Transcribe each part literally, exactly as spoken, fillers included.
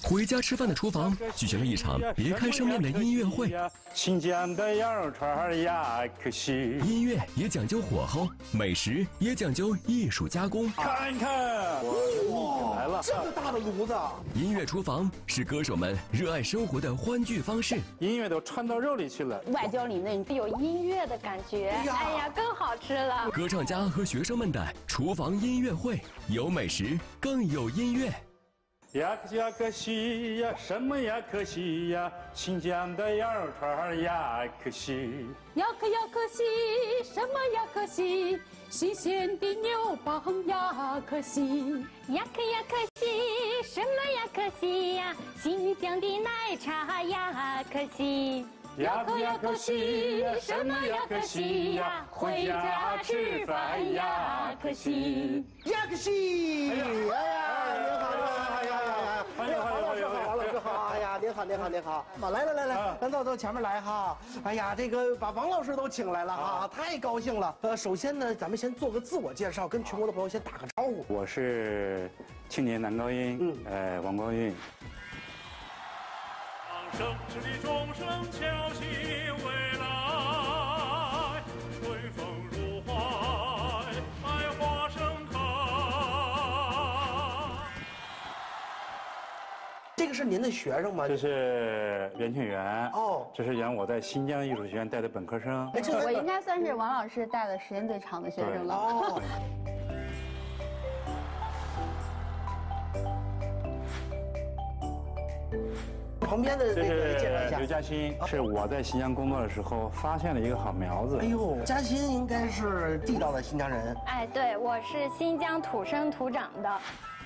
回家吃饭的厨房举行了一场别开生面的音乐会。 新疆的羊肉串呀，可惜。 音乐也讲究火候，美食也讲究艺术加工。 看一看，哇，来了， 这么大的炉子！ 音乐厨房是歌手们热爱生活的欢聚方式。 音乐都穿到肉里去了， 外焦里嫩，有音乐的感觉。哎呀，哎呀更好吃了。 歌唱家和学生们的厨房音乐会，有美食，更有音乐。 呀可呀可惜呀，什么呀可惜呀？新疆的羊肉串呀可惜。 呀可呀可惜，什么呀可惜？新鲜的牛蒡呀可惜。呀可呀可惜，什么呀可惜呀？新疆的奶茶呀可惜。 呀可呀可惜，什么呀可惜呀？回家吃饭呀可惜。 呀可惜！哎呀，您好，您好，哎呀呀，哎呀，王老师好，王老师好，哎呀，您好，您好，您好，好，来来来来，咱走到前面来哈。哎呀，这个把王老师都请来了哈，太高兴了。呃，首先呢，咱们先做个自我介绍，跟全国的朋友先打个招呼。 我是青年男高音，嗯，呃，王光韵。 让盛世的钟声敲醒未来，春风入怀，百花盛开。 这个是您的学生吗？ 这是袁庆元哦， 这是原我在新疆艺术学院带的本科生。 哎，这我应该算是王老师带的时间最长的学生了。 哦。旁边的这那个介绍一下， 是刘嘉欣，是我在新疆工作的时候发现了一个好苗子。 哎呦，嘉欣应该是地道的新疆人。 哎，对，我是新疆土生土长的。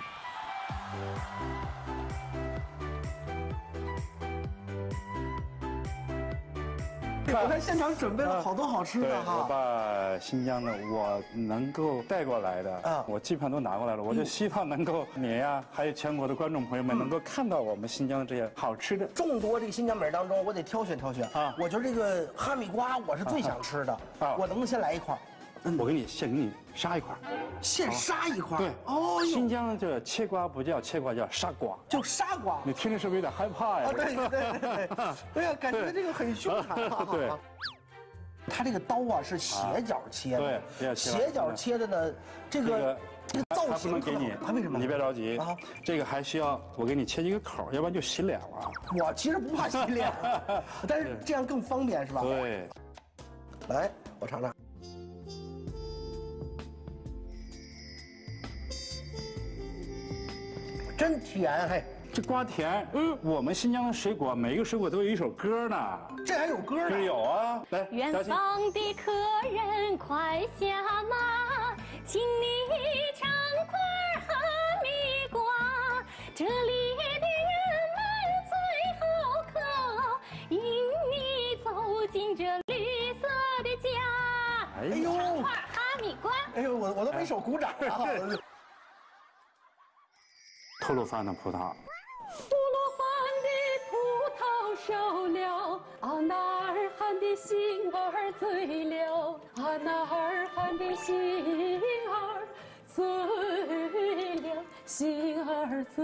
我看现场准备了好多好吃的哈。 我把新疆的我能够带过来的，啊，我基本上都拿过来了。我就希望能够你呀，还有全国的观众朋友们能够看到我们新疆的这些好吃的。 众多这个新疆美食当中，我得挑选挑选啊。我觉得这个哈密瓜我是最想吃的啊，我能不能先来一块？ 我给你现给你杀一块， 现杀一块。 对，哦，新疆这切瓜不叫切瓜，叫杀瓜， 就杀瓜。 你听着是不是有点害怕呀？ 啊，对对对对，对呀，感觉这个很凶残啊。 对， 它这个刀啊是斜角切的， 对， 斜角切的呢，这个这个造型不能给你， 它为什么？ 你别着急啊，这个还需要我给你切几个口，要不然就洗脸了。 我其实不怕洗脸，但是这样更方便是吧？ 对， 来，我尝尝。真甜，嘿， 这瓜甜。嗯，我们新疆的水果，每一个水果都有一首歌呢。 这还有歌呢？ 这有啊，来， 远方的客人快下马，请你尝块哈密瓜，这里的人们最好客，引你走进这绿色的家。 哎呦， 尝块哈密瓜。 哎呦，我我都没手鼓掌了。 吐鲁番的葡萄， 吐鲁番的葡萄熟了，啊那儿喊的心儿醉了，啊那儿喊的心儿醉了，心儿醉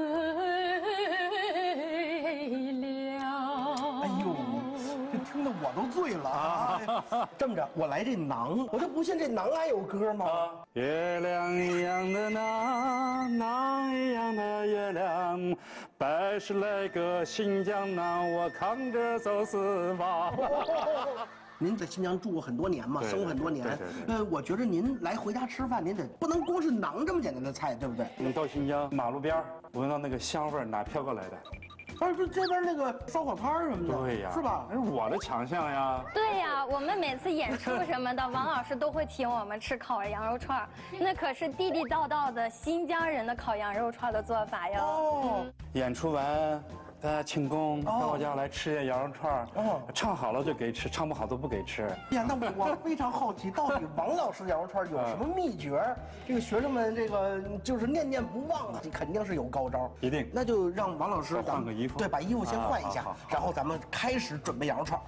了。 哎呦，这听得我都醉了啊！这么着，我来这馕，我就不信这馕还有歌吗？ 月亮一样的馕，馕一样的月亮，百十来个新疆馕，我扛着走四方。 您在新疆住过很多年嘛，生活很多年。呃，我觉得您来回家吃饭，您得不能光是馕这么简单的菜，对不对？ 你到新疆马路边闻到那个香味儿，哪飘过来的？ 啊，就这边那个烧烤摊什么的， 对呀， 是吧？ 那是我的强项呀。 对呀，我们每次演出什么的，王老师都会请我们吃烤羊肉串，那可是地地道道的新疆人的烤羊肉串的做法哟。 哦， 演出完。大家庆功，到我家来吃些羊肉串哦，唱好了就给吃，唱不好都不给吃。 呀，那我我非常好奇，到底王老师的羊肉串有什么秘诀？这个学生们这个就是念念不忘啊，肯定是有高招。 一定。 那就让王老师换个衣服， 对，把衣服先换一下，然后咱们开始准备羊肉串。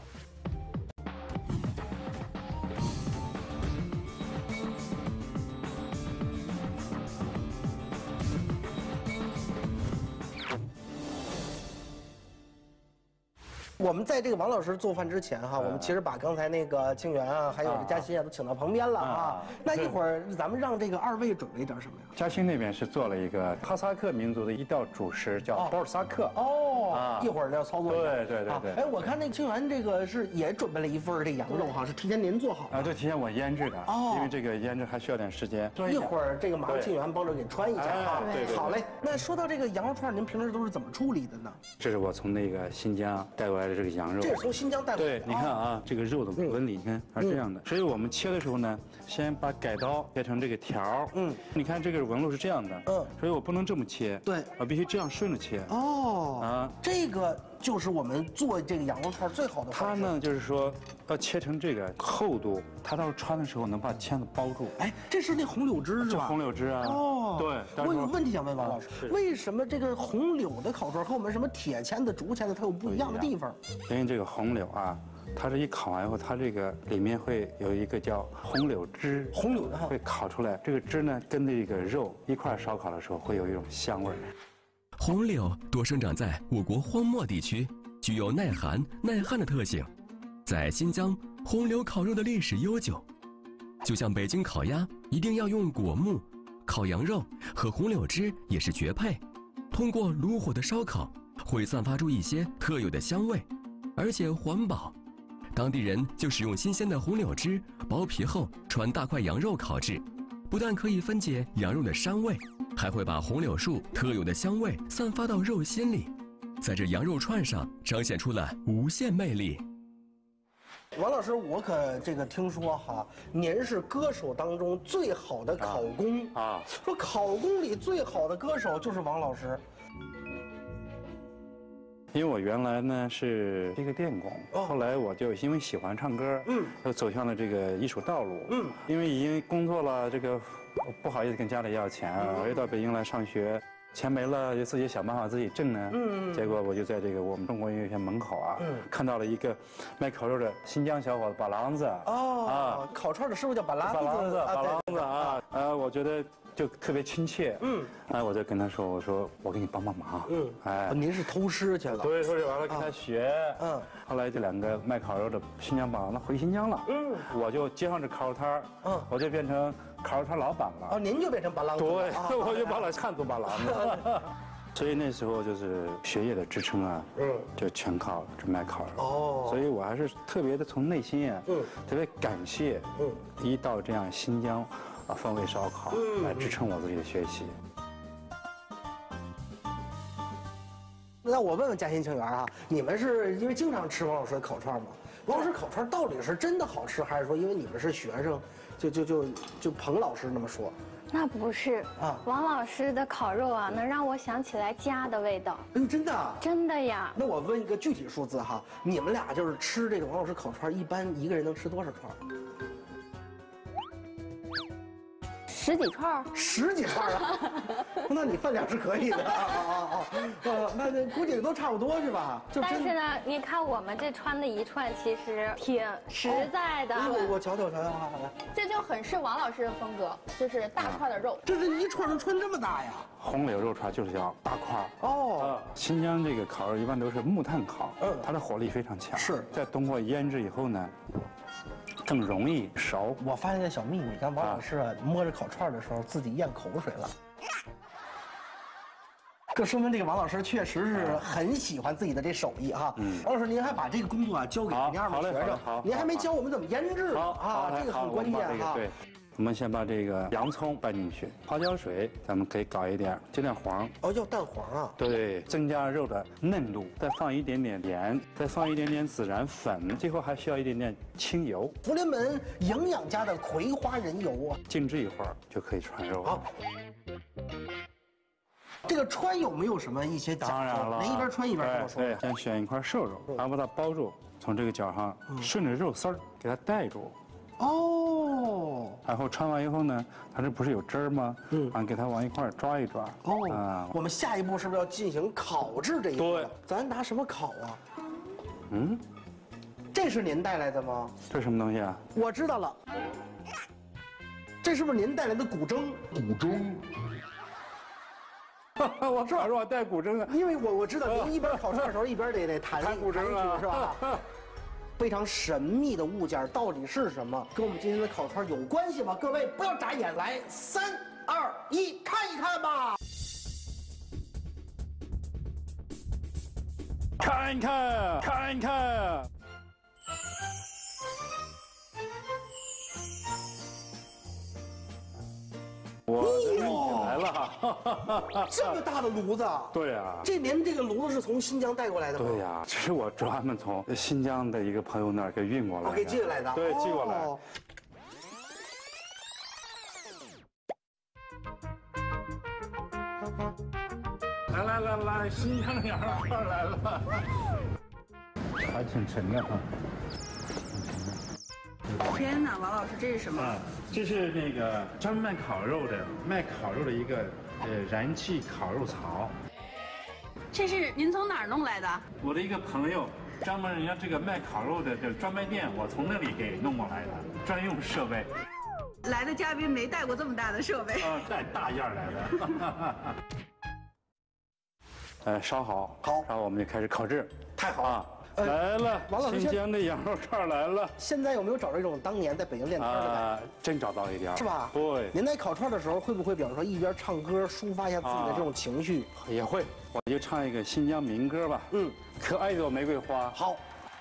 我们在这个王老师做饭之前哈，我们其实把刚才那个清源啊，还有这嘉欣啊都请到旁边了啊。那一会儿咱们让这个二位准备点什么呀？ 嘉兴那边是做了一个哈萨克民族的一道主食，叫包尔萨克。 哦，一会儿要操作一下。 对对对对。 哎，我看那清源这个是也准备了一份这羊肉哈，是提前您做好啊？对，提前我腌制的。哦。因为这个腌制还需要点时间。 一会儿这个马上清源帮着给穿一下哈。 对对。 好嘞。那说到这个羊肉串，您平时都是怎么处理的呢？ 这是我从那个新疆带过来的这个羊肉。 这是从新疆带过来的。 对，你看啊，这个肉的纹理，你看它是这样的。所以我们切的时候呢，先把改刀切成这个条。嗯。你看这个纹路是这样的。嗯。所以我不能这么切。 对。 我必须这样顺着切。 哦。啊，这个就是我们做这个羊肉串最好的方式。 它呢，就是说要切成这个厚度，它到时候穿的时候能把签子包住。 哎，这是那红柳枝是吧？ 红柳枝啊。 哦。 对。 我有个问题想问王老师，为什么这个红柳的烤串和我们什么铁签子、竹签子它有不一样的地方？ 因为这个红柳啊。它这一烤完以后，它这个里面会有一个叫红柳汁， 红柳的会烤出来。这个汁呢，跟这个肉一块烧烤的时候，会有一种香味儿。 红柳多生长在我国荒漠地区，具有耐寒、耐旱的特性。在新疆，红柳烤肉的历史悠久，就像北京烤鸭一定要用果木，烤羊肉和红柳汁也是绝配。通过炉火的烧烤，会散发出一些特有的香味，而且环保。当地人就使用新鲜的红柳枝，剥皮后穿大块羊肉烤制，不但可以分解羊肉的膻味，还会把红柳树特有的香味散发到肉心里，在这羊肉串上彰显出了无限魅力。 王老师，我可这个听说哈，您是歌手当中最好的烤工啊，说烤工里最好的歌手就是王老师。 因为我原来呢是一个电工，哦、后来我就因为喜欢唱歌，嗯，又走向了这个艺术道路，嗯，因为已经工作了，这个不好意思跟家里要钱，嗯、我又到北京来上学，钱没了就自己想办法自己挣呢，嗯，结果我就在这个我们中国音乐学门口啊，嗯，看到了一个卖烤肉的新疆小伙子把郎子，哦，啊， 烤串的师傅叫把郎子， 把郎子，把郎子啊，呃，我觉得。就特别亲切，嗯，哎，我就跟他说，我说我给你帮帮忙，嗯， 哎，您是偷师去了， 对，偷师完了跟他学，嗯，后来这两个卖烤肉的新疆把郎回新疆了，嗯，我就接上这烤肉摊儿，嗯，我就变成烤肉摊老板了， 哦，您就变成把郎子， 对，我就把了汉族把郎子，所以那时候就是学业的支撑啊，嗯，就全靠这卖烤肉，哦，所以我还是特别的从内心啊，嗯，特别感谢，嗯，一到这样新疆。啊，风味烧烤来支撑我自己的学习。 那我问问嘉欣清源啊，你们是因为经常吃王老师的烤串吗？王老师烤串到底是真的好吃，还是说因为你们是学生，就就就就彭老师那么说？ 那不是啊，王老师的烤肉啊，能让我想起来家的味道。 嗯，真的？ 真的呀。 那我问一个具体数字哈，你们俩就是吃这个王老师烤串，一般一个人能吃多少串？ 十几串， 十几串啊！那你分量是可以的啊啊啊！呃，那那估计都差不多是吧？ 就但是呢，你看我们这穿的一串其实挺实在的。 我我瞧瞧瞧瞧，好来， 这就很是王老师的风格，就是大块的肉。 这这一串能穿这么大呀？ 红柳肉串就是要大块哦。新疆这个烤肉一般都是木炭烤，嗯，它的火力非常强。是在通过腌制以后呢。更容易熟。 我发现个小秘密，刚王老师啊摸着烤串的时候自己咽口水了，这说明这个王老师确实是很喜欢自己的这手艺哈。嗯，王老师您还把这个工作啊交给您二位学生，您还没教我们怎么腌制啊，这个很关键哈。 对。我们先把这个洋葱拌进去，花椒水咱们可以搞一点，尽量黄。 哦，要蛋黄啊？ 对，增加肉的嫩度，再放一点点盐，再放一点点孜然粉，最后还需要一点点清油。 福临门营养家的葵花仁油啊。 静置一会儿就可以穿肉了。好。 这个穿有没有什么一些讲究？当然了，您一边穿一边跟我说。 对，先选一块瘦肉，然后把它包住，从这个角上顺着肉丝儿给它带住。哦，然后穿完以后呢，它这不是有汁儿吗？嗯，啊，给它往一块抓一抓。哦， 啊，我们下一步是不是要进行烤制这一步？对，咱拿什么烤啊？嗯，这是您带来的吗？ 这是什么东西啊？ 我知道了，这是不是您带来的古筝？古筝。 我烤肉带古筝啊， 因为我我知道您一边烤串的时候一边得得弹弹古筝啊， 是吧？非常神秘的物件到底是什么？跟我们今天的烤串有关系吗？各位不要眨眼，来，三二一，看一看吧。 看一看，看一看。我运来了， 这么大的炉子。 对呀， 这您这个炉子是从新疆带过来的吗？ 对呀，这是我专门从新疆的一个朋友那儿给运过来的， 我给寄过来的。 对，寄过来。来来来来，新疆羊肉串来了，还挺沉的哈。 天哪，王老师，这是什么？ 啊，这是那个专门卖烤肉的，卖烤肉的一个呃燃气烤肉槽。 这是您从哪儿弄来的？ 我的一个朋友，专门人家这个卖烤肉的这专卖店，我从那里给弄过来的，专用设备。 来的嘉宾没带过这么大的设备。 啊，带大样来的。呃，烧好， 好， 然后我们就开始烤制。 太好了。 来了， 王老师， 新疆的羊肉串来了。 现在有没有找这种当年在北京练摊的感觉？ 真找到一点， 是吧？ 对。 您在烤串的时候，会不会比方说一边唱歌抒发一下自己的这种情绪？ 也会，我就唱一个新疆民歌吧。嗯，可爱的朵玫瑰花。 好。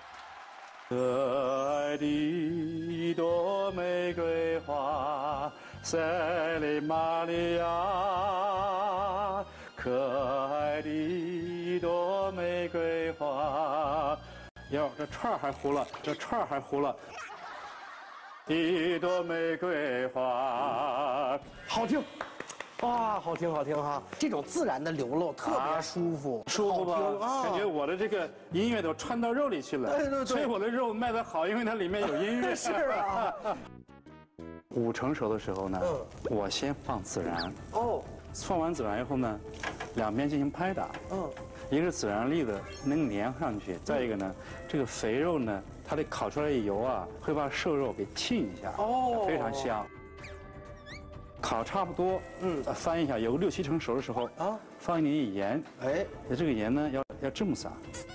可爱的一朵玫瑰花，塞里玛利亚。可爱的一朵玫瑰花，哟，这串儿还糊了，这串儿还糊了。一朵玫瑰花， 好听，哇，好听好听哈！这种自然的流露特别舒服， 啊、舒服吧？啊，感觉我的这个音乐都穿到肉里去了。 对对对， 所以我的肉卖得好，因为它里面有音乐。 是啊。 五成熟的时候呢，嗯、我先放孜然。 哦。 放完孜然以后呢，两边进行拍打。嗯，一个是孜然粒的能粘上去，再一个呢，这个肥肉呢，它的烤出来的油啊，会把瘦肉给沁一下，哦，非常香。烤差不多，嗯，翻一下，有六七成熟的时候啊，放一点盐，哎，这个盐呢要要这么撒。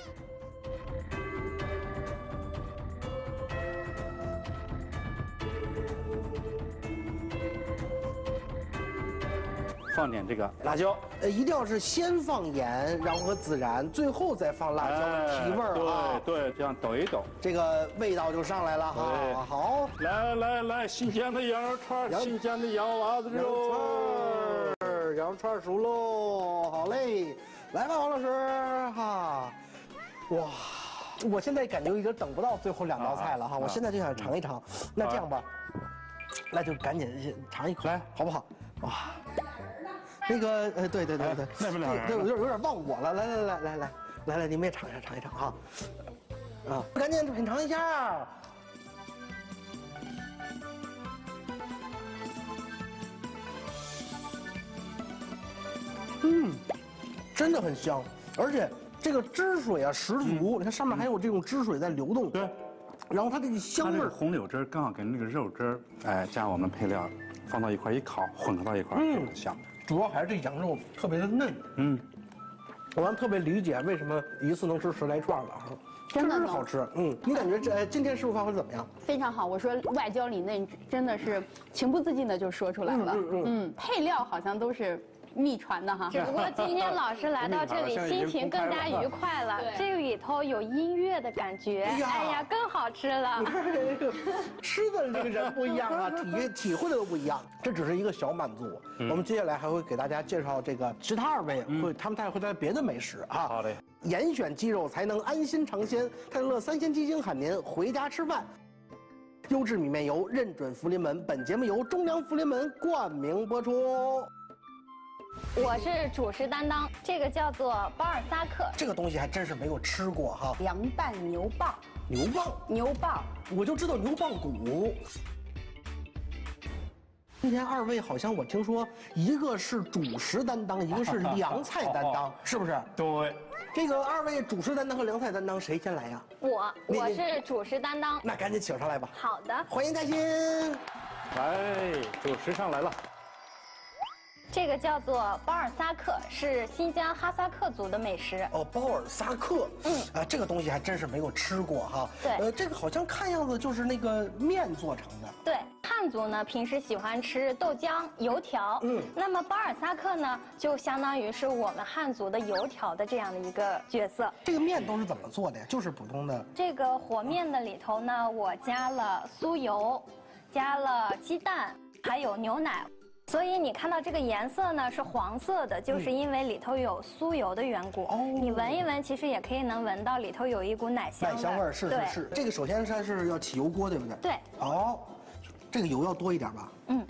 放点这个辣椒， 呃，一定要是先放盐，然后和孜然，最后再放辣椒提味儿啊。 对对，这样抖一抖， 这个味道就上来了哈。好， 来来来，新疆的羊肉串，新疆的羊娃子肉， 羊肉串熟喽，好嘞，来吧，王老师哈。哇，我现在感觉已经等不到最后两道菜了哈，我现在就想尝一尝。那这样吧，那就赶紧尝一口，来，好不好？哇。那个呃，对对对对， 那边两人， 对，有点有点忘我了。来来来来来来来，你们也尝一下尝一尝哈，啊，赶紧品尝一下。嗯，真的很香，而且这个汁水啊十足，你看上面还有这种汁水在流动。对，然后它这个香味儿， 红柳汁刚好跟那个肉汁儿，哎，加我们配料放到一块一烤，混合到一块，嗯，很香。 主要还是这羊肉特别的嫩，嗯，我们特别理解为什么一次能吃十来串了啊， 真的好吃，嗯，你感觉这今天师傅发挥怎么样？ 非常好，我说外焦里嫩，真的是情不自禁的就说出来了，嗯嗯嗯，配料好像都是秘传的哈， 只不过今天老师来到这里，心情更加愉快了。这里头有音乐的感觉，哎呀，更好吃了。 你看这个吃的这个人不一样啊，体体会的都不一样。这只是一个小满足，我们接下来还会给大家介绍这个其他二位会，他们带会带别的美食啊。 好嘞， 严选鸡肉才能安心尝鲜，泰乐三鲜鸡精喊您回家吃饭。优质米面油认准福临门，本节目由中粮福临门冠名播出。 我是主食担当，这个叫做巴尔萨克， 这个东西还真是没有吃过哈。 凉拌牛蒡， 牛蒡， 牛蒡， 我就知道牛蒡骨。今天二位好像我听说，一个是主食担当，一个是凉菜担当，是不是？ 对。 这个二位主食担当和凉菜担当谁先来呀？ 我，我是主食担当。 那赶紧请上来吧。 好的， 欢迎嘉欣。 来，主食上来了。 这个叫做包尔萨克，是新疆哈萨克族的美食。 哦，包尔萨克，嗯，啊，这个东西还真是没有吃过哈。 对， 呃，这个好像看样子就是那个面做成的。 对，汉族呢平时喜欢吃豆浆、油条，嗯，那么包尔萨克呢就相当于是我们汉族的油条的这样的一个角色。 这个面都是怎么做的呀？就是普通的。 这个和面的里头呢，我加了酥油，加了鸡蛋，还有牛奶。所以你看到这个颜色呢是黄色的，就是因为里头有酥油的缘故。哦，你闻一闻，其实也可以能闻到里头有一股奶香味。 奶香味儿是是是。这个首先它是要起油锅，对不对？ 对。 哦，这个油要多一点吧？嗯。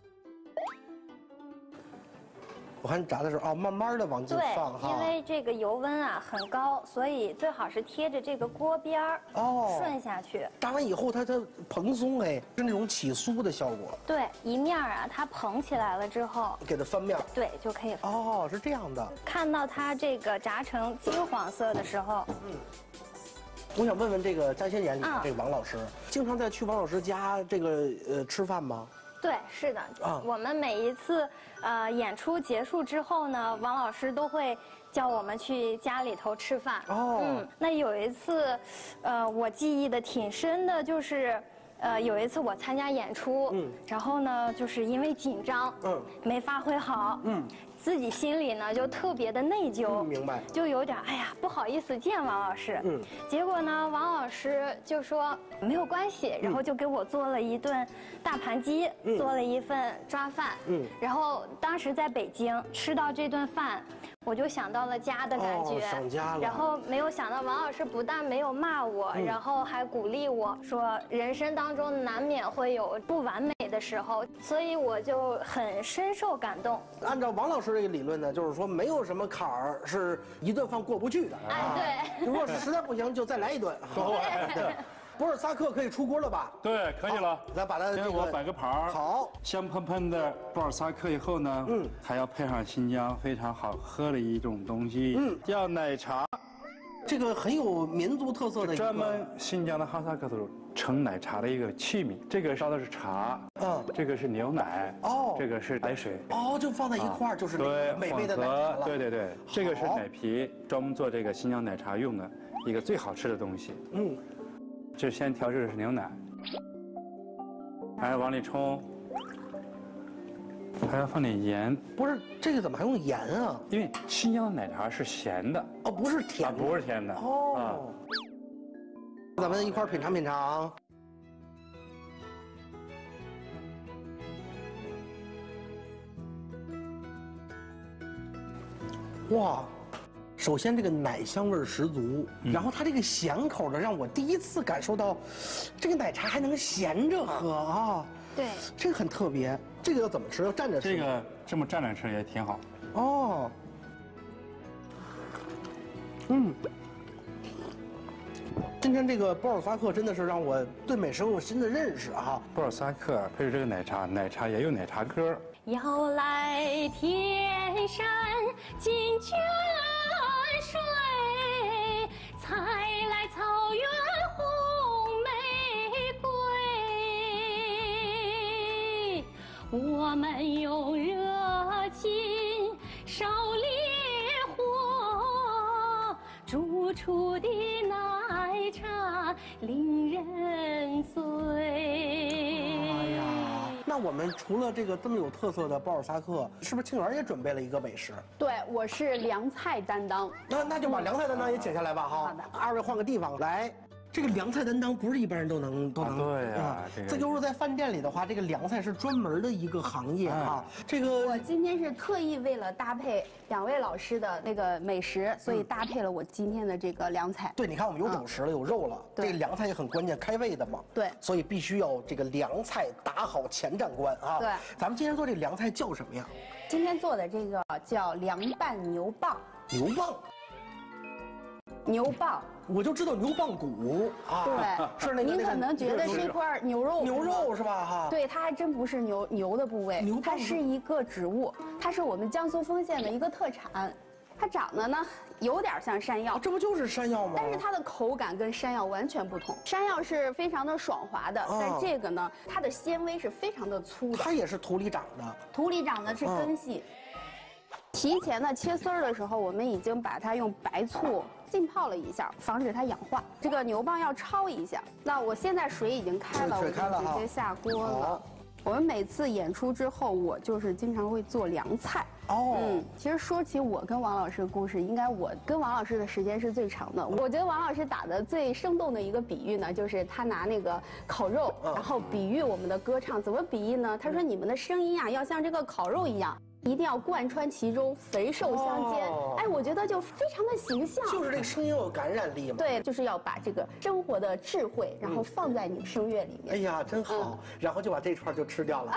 我看你炸的时候啊，慢慢的往进放哈。 对，因为这个油温啊很高，所以最好是贴着这个锅边儿哦顺下去。 炸完以后它它蓬松哎，是那种起酥的效果。 对，一面啊它蓬起来了之后， 给它翻面。 对，就可以翻。 哦，是这样的。 看到它这个炸成金黄色的时候，嗯。 我想问问这个《摘星眼》里的这个王老师，经常在去王老师家这个呃吃饭吗？ 对，是的，啊，我们每一次呃演出结束之后呢，王老师都会叫我们去家里头吃饭。哦，嗯，那有一次，呃，我记忆的挺深的，就是，呃，有一次我参加演出，嗯，然后呢，就是因为紧张，嗯，没发挥好，嗯。自己心里呢就特别的内疚， 嗯、明白， 就有点哎呀不好意思见王老师。嗯，结果呢，王老师就说没有关系，然后就给我做了一顿大盘鸡，嗯、做了一份抓饭。嗯，然后当时在北京吃到这顿饭，我就想到了家的感觉， 哦、想家了。 然后没有想到王老师不但没有骂我，嗯、然后还鼓励我说，人生当中难免会有不完美的时候，所以我就很深受感动。 按照王老师这个理论呢，就是说没有什么坎儿是一顿饭过不去的。 哎， 对。如果实在不行，就再来一顿。对。博尔萨克可以出锅了吧？ 对，可以了。 咱把它给我摆个盘儿。 好， 香喷喷的博尔萨克以后呢，嗯，还要配上新疆非常好喝的一种东西，嗯，叫奶茶。 这个很有民族特色的， 专门新疆的哈萨克族盛奶茶的一个器皿。这个烧的是茶，嗯，这个是牛奶，哦，这个是白水， 哦，就放在一块儿，就是对美味的奶茶了。 对对对，这个是奶皮，专门做这个新疆奶茶用的一个最好吃的东西。嗯。这先调制的是牛奶，还要往里冲，还要放点盐。 不是，这个怎么还用盐啊？ 因为新疆的奶茶是咸的， 哦，不是甜的， 啊、不是甜的。哦，啊、 咱们一块儿品尝品尝。哇！首先，这个奶香味十足，嗯、然后它这个咸口的，让我第一次感受到，这个奶茶还能咸着喝啊！ 对， 这个很特别。这个要怎么吃？要蘸着吃？ 这个这么蘸着吃也挺好。 哦。嗯。今天这个博尔萨克真的是让我对美食有新的认识啊！ 博尔萨克配着这个奶茶，奶茶也有奶茶歌。 要来天山金泉水，采来草原红玫瑰。我们用热情烧烈火，煮出的奶茶令人醉。 哎呀，那我们除了这个这么有特色的博尔萨克，是不是庆元也准备了一个美食？ 对，我是凉菜担当。 那那就把凉菜担当也请下来吧，哈。好的。二位换个地方来。这个凉菜担当不是一般人都能都能。 啊对呀、啊，这个。 这就是在饭店里的话，这个凉菜是专门的一个行业啊。这个我今天是特意为了搭配两位老师的那个美食，所以搭配了我今天的这个凉菜。 对，你看我们有主食了，有肉了，这个凉菜也很关键，开胃的嘛。 对。 所以必须要这个凉菜打好前站关啊。 对。 咱们今天做这个凉菜叫什么呀？ 今天做的这个叫凉拌牛蒡。 牛蒡。 牛蒡。 我就知道牛蒡骨啊， 对， 是那个。 您可能觉得是一块牛肉， 牛肉是吧？哈， 对，它还真不是牛牛的部位， 牛它是一个植物，它是我们江苏丰县的一个特产。 它长得呢有点像山药， 这不就是山药吗？ 但是它的口感跟山药完全不同。山药是非常的爽滑的， 哦、 但这个呢，它的纤维是非常的粗的。 它也是土里长的， 土里长的是根系。哦、提前呢切丝儿的时候，我们已经把它用白醋浸泡了一下，防止它氧化。这个牛蒡要焯一下。那我现在水已经开了， 水开了， 我就直接下锅了。 哦、 我们每次演出之后，我就是经常会做凉菜。哦，嗯，其实说起我跟王老师的故事，应该我跟王老师的时间是最长的。我觉得王老师打的最生动的一个比喻呢，就是他拿那个烤肉，然后比喻我们的歌唱。怎么比喻呢？他说你们的声音啊，要像这个烤肉一样。一定要贯穿其中，肥瘦相间。哦、哎，我觉得就非常的形象。 就是这个声音有感染力嘛。 对，就是要把这个生活的智慧，然后放在你的声乐里面。 哎呀，真好！嗯、然后就把这串就吃掉了。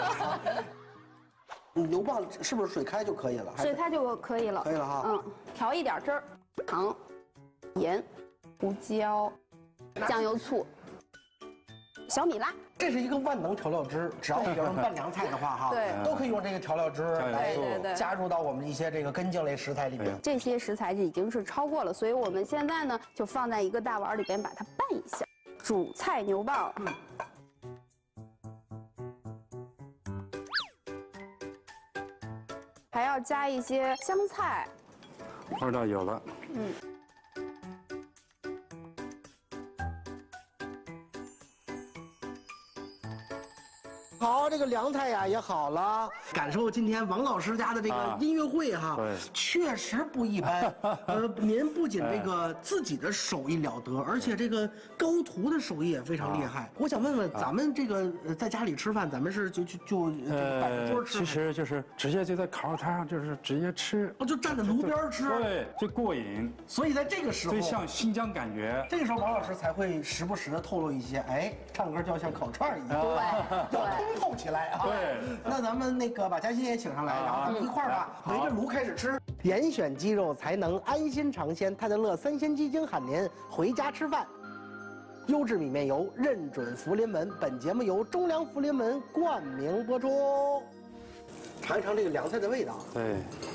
牛蒡是不是水开就可以了？ 水开就可以了。 可以了哈。嗯， 调一点汁儿，糖、盐、胡椒、酱油、醋。小米辣， 这是一个万能调料汁，只要比如说拌凉菜的话，哈， 对， 都可以用这个调料汁来加入到我们一些这个根茎类食材里面。 这些食材已经是焯过了，所以我们现在呢就放在一个大碗里边把它拌一下。主菜牛蒡，嗯，还要加一些香菜， 味道有了，嗯。 好，这个凉菜呀也好了，感受今天王老师家的这个音乐会哈，啊、确实不一般。呃，您不仅这个自己的手艺了得，而且这个高徒的手艺也非常厉害。啊、我想问问，咱们这个在家里吃饭，咱们是就就就摆着桌吃？ 其实就是直接就在烤肉摊上，就是直接吃， 哦，就站在炉边吃， 对，最过瘾。 所以在这个时候， 最像新疆感觉。 这个时候，王老师才会时不时的透露一些，哎，唱歌就要像烤串一样， 对， 对。透起来啊！ 对， 那咱们那个把嘉欣也请上来，然后咱们一块儿吧，围着炉开始吃。严选鸡肉才能安心尝鲜，泰德乐三鲜鸡精喊您回家吃饭。优质米面油，认准福临门。本节目由中粮福临门冠名播出。尝一尝这个凉菜的味道。 对，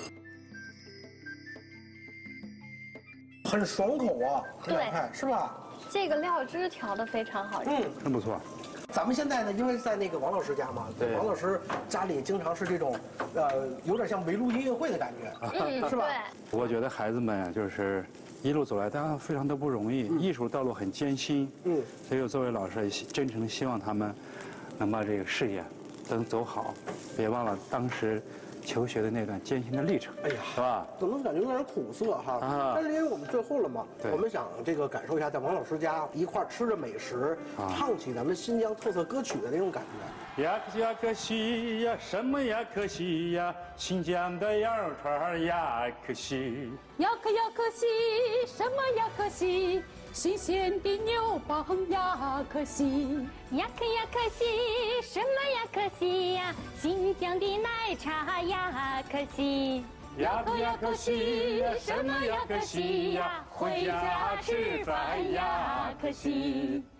很爽口啊，这凉菜是吧？ 这个料汁调得非常好， 嗯， 真不错。 咱们现在呢，因为在那个王老师家嘛，对，王老师家里经常是这种，呃，有点像围炉音乐会的感觉， 嗯， 是吧？ 对。 我觉得孩子们就是一路走来，大家非常的不容易，嗯、艺术道路很艰辛，嗯，所以我作为老师，真诚希望他们能把这个事业能走好，别忘了当时求学的那段艰辛的历程。哎呀，是吧？ 怎么感觉有点苦涩哈？啊！但是因为我们最后了嘛，我们想这个感受一下，在王老师家一块吃着美食，啊、唱起咱们新疆特色歌曲的那种感觉。 呀可呀可惜呀，什么呀可惜呀，新疆的羊肉串呀可惜。 呀可呀可惜，什么呀可惜，新鲜的牛蒡呀可惜。 呀可呀可惜，什么呀可惜呀，新疆的奶茶呀可惜。 呀可呀可惜，什么呀可惜呀，回家吃饭呀可惜。